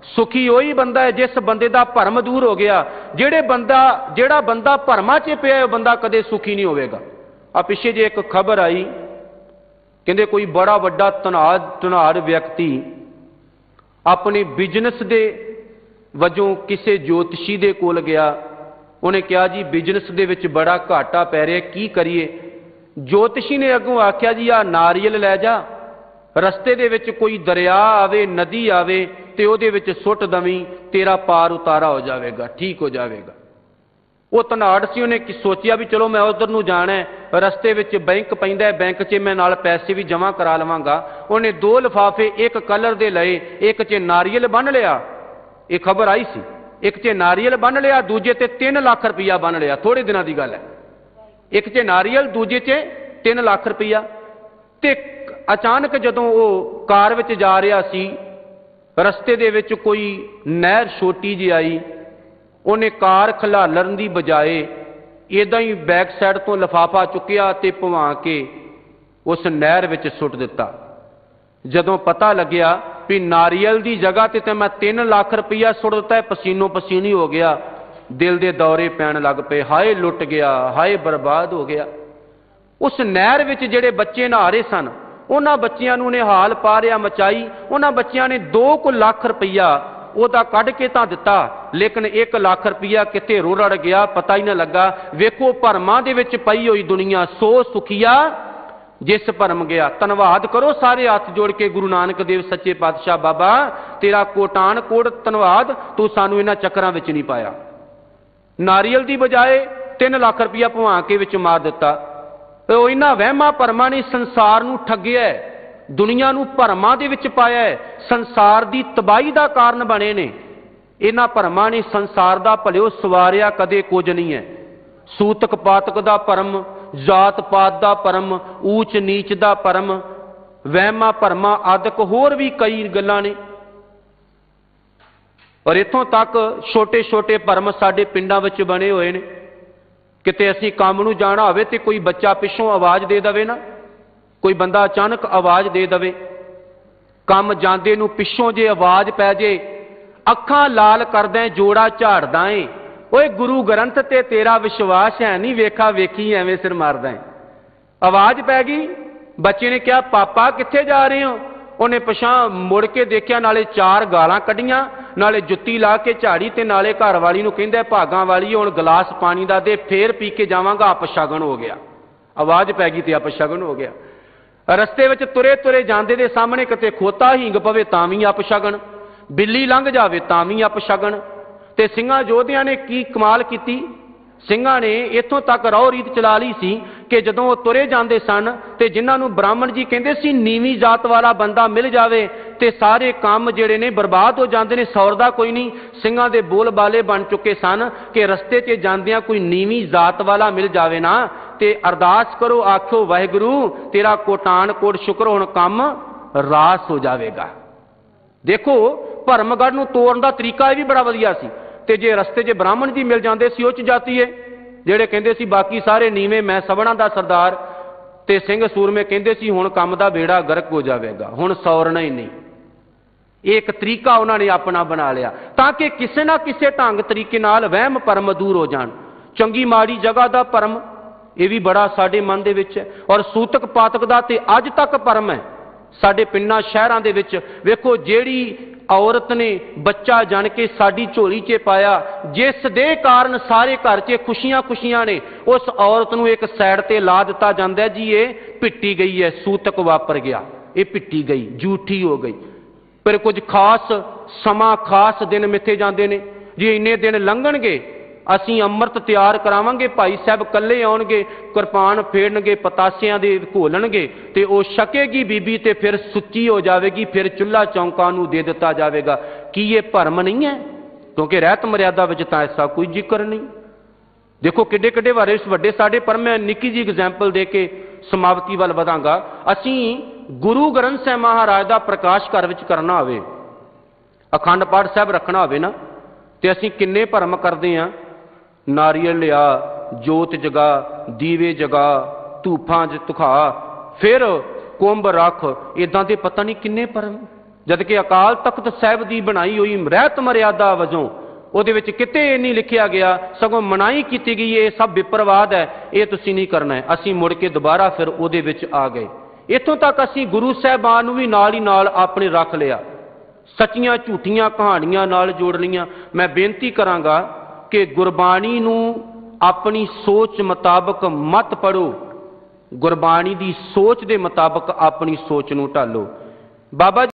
सुखी वही बंदा है जिस बंदे का भरम दूर हो गया। जेड़ा बंदा भरमा च पिया बंदा कदे सुखी नहीं होगा। आ पिछे जे एक खबर आई, कहते कोई बड़ा वड्डा धनाड़ व्यक्ति अपने बिजनेस दे वजों किसी ज्योतिषी दे कोल गया। उन्हें कहा जी बिजनेस दे विच बड़ा घाटा पै रहा, की करिए। ज्योतिषी ने अगों आख्या जी आ नारियल लै जा, रस्ते दे विच कोई दरिया आवे नदी आवे ते उहदे विच सुट दवीं, तेरा पार उतारा हो जाएगा, ठीक हो जाएगा। वो धनाड़ सी, उन्हें सोचिया भी चलो मैं उधर नूं जाना है, रस्ते विच बैंक पैंदा है, बैंक च मैं नाल पैसे भी जमा करा लवांगा। उन्हें 2 लिफाफे एक कलर दे लए, एक च नारियल बन लिया, ये खबर आई सी, एक च नारियल बन लिया, दूजे ते 3 लाख रुपया बन लिया। थोड़े दिनों की गल है, एक च नारियल दूजे च 3 लाख रुपया। ते अचानक जदों वो कार विच जा रहा सी, रस्ते दे विच कोई नहर छोटी जी आई, उन्हें कार खलालण की बजाए इदां ही बैक साइड तो लिफाफा चुकिया ते भवा के उस नहर विच सुट दिता। जदों पता लग्या भी नारियल की जगह ते मैं 3 लाख रुपया सुट दिता है, पसीनो पसीनी हो गया, दिल के दौरे पैण लग पे, हाय लुट गया, हाय बर्बाद हो गया। उस नहर विच जिहड़े बच्चे नहा रहे सन, उन्हां बच्चियां नूं ने हाल पा रिया मचाई। उन्हां बच्चियां ने 2 लाख रुपया ਉਹਦਾ ਕੱਢ के तो दिता, लेकिन 1 लाख रुपया किते रुड़ गया, पता ही ना लगा। वेखो भरमां दे विच पई हुई दुनिया, सो सुखिया जिस भरम गया। धन्नवाद करो सारे हाथ जोड़ के गुरु नानक देव सच्चे पातशाह, बाबा तेरा कोटान कोट धन्नवाद, तू सानू इन्हां चक्करां विच नहीं पाया। नारियल की बजाए 3 लाख रुपया भवा के विच मार दिता। तो इन्हां वहमां भरमां ने संसार नूं ठग्गिया, दुनिया नूं भरमां दे विच पाया है, संसार की तबाही का कारण बने ने। इन्हां भरमां ने संसार का भलिओ सवारिया कदे कुछ नहीं है। सूतक पातक का भरम, जात पात का भरम, ऊच नीच का भरम, वहमां भरमां आदक होर भी कई गल्लां ने। और इत्थों तक छोटे छोटे भरम साडे पिंडां विच बने हुए ने। किते असीं काम नूं जाना होवे ते कोई बच्चा पिछों आवाज़ दे दवे ना, कोई बंदा अचानक आवाज़ दे दवे, काम जांदे नूं पिछों जे आवाज़ पै जे, अखां लाल करदा जोड़ा झाड़दा है, ओए गुरु ग्रंथ ते तेरा विश्वास है नहीं, वेखा वेखी एवें सिर मारदा है। आवाज़ पै गई, बच्चे ने कहा पापा कित्थे जा रहे हो? उन्हें पछां मुड़ के देखिया, नाले 4 गालां कढ़ियां, नाले जुत्ती ला के झाड़ी, ते नाले घर वाली नूं कहंदा भागां वाली हुण गिलास पानी दा दे, फेर पी के जावांगा, अपशगन हो गया। आवाज़ पै गई ते अपशगन हो गया। रस्ते विच तुरे तुरे जांदे दे सामने किते खोता हींग पवे तां वी अपशगन, बिल्ली लंघ जावे तां वी अपशगन। ते सिंघां योधियां ने की कमाल कीती, ਸਿੰਘਾਂ ने इत्थों तक रौ रीत चला ली सी कि जदों तुरे जाते सन ते जिन्हां नूं ब्राह्मण जी कहंदे सी नीवीं जात वाला बंदा मिल जावे ते सारे काम जिहड़े ने बर्बाद हो जाते ने, सौरदा कोई नहीं। ਸਿੰਘਾਂ दे बोल बाले बन चुके सन कि रस्ते च जांदियां कोई नीवीं जात वाला मिल जावे ना ते अरदास करो, आखो वाहिगुरू तेरा कोटान कोट शुक्र, हुण काम रास हो जाएगा। देखो भरमगढ़ नूं तोड़न दा तरीका यह भी बड़ा वधिया सी। ते जे रस्ते च ब्राह्मण जी मिल जाते सी उच जाती है जिहड़े कहंदे सी बाकी सारे नीवें, मैं सबना दा सरदार, ते सिंह सूरमे कहंदे सी हुण काम दा बेड़ा गर्क हो जाएगा, हुण सौरना ही नहीं। एक तरीका उन्होंने अपना बना लिया ताकि किसी ना किसी ढंग तरीके नाल वहम भरम दूर हो जाण। चंगी माड़ी जगह का भरम यह भी बड़ा साडे मन दे विच है, और सूतक पातक दा ते अज तक भरम है साडे पिंडां शहरां दे विच। वेखो जिहड़ी औरत ने बच्चा जन के साडी झोली च पाया, जिस दे कारण सारे घर च खुशियां खुशियां ने, उस औरत नूं एक साइड ते ला दिता जांदा जी ये पिट्टी गई है, सूतक वापर गया, ये पिट्टी गई, झूठी हो गई। पर कुछ खास समा खास दिन मिथे जाते हैं जी, इन्ने दिन लंघणगे असीं अमृत तैयार करावांगे, भाई साहब कल्ले आउणगे, किरपान फेड़नगे, पतासियां दे घोलणगे ते ओ छकेगी बीबी ते फिर सुच्ची हो जाएगी, फिर चुल्हा चौंका नूं दे दिता जाएगा। कि ये भरम नहीं है? क्योंकि रहत मर्यादा विच तां ऐसा कोई जिक्र नहीं। देखो किड्डे किड्डे वड्डे साडे, पर मैं निक्की जी एग्जाम्पल दे के समाप्ति वल वधांगा। असीं गुरु ग्रंथ साहिब महाराज दा प्रकाश घर विच करना होवे, अखंड पाठ साहिब रखना होवे ना, ते असीं किन्ने भरम करदे हां। नारियल लिया, जोत जगा, दीवे जगा, धूफां च तुखा, फिर कुंभ रख, इदां दे पता नहीं किन्ने भरम। जबकि अकाल तख्त साहिब की बनाई हुई रहत मर्यादा वजों ਉਹਦੇ ਵਿੱਚ ਕਿਤੇ ਇਹ ਨਹੀਂ ਲਿਖਿਆ ਗਿਆ, ਸਗੋਂ ਮਨਾਹੀ ਕੀਤੀ ਗਈ ਇਹ ਸਭ ਵਿਪਰਵਾਦ ਹੈ, ਇਹ ਤੁਸੀਂ ਨਹੀਂ ਕਰਨਾ ਹੈ। ਅਸੀਂ ਮੁੜ ਕੇ ਦੁਬਾਰਾ ਫਿਰ ਉਹਦੇ ਵਿੱਚ ਆ ਗਏ। ਇੱਥੋਂ ਤੱਕ ਅਸੀਂ ਗੁਰੂ ਸਾਹਿਬਾਨ ਨੂੰ ਵੀ ਨਾਲ ਹੀ ਨਾਲ ਆਪਣੇ ਰੱਖ ਲਿਆ, ਸੱਚੀਆਂ ਝੂਠੀਆਂ ਕਹਾਣੀਆਂ ਨਾਲ ਜੋੜ ਲਈਆਂ। ਮੈਂ ਬੇਨਤੀ ਕਰਾਂਗਾ ਕਿ ਗੁਰਬਾਣੀ ਨੂੰ ਆਪਣੀ ਸੋਚ ਮੁਤਾਬਕ ਮਤ ਪੜੋ, ਗੁਰਬਾਣੀ ਦੀ ਸੋਚ ਦੇ ਮੁਤਾਬਕ ਆਪਣੀ ਸੋਚ ਨੂੰ ਢਾਲੋ। ਬਾਬਾ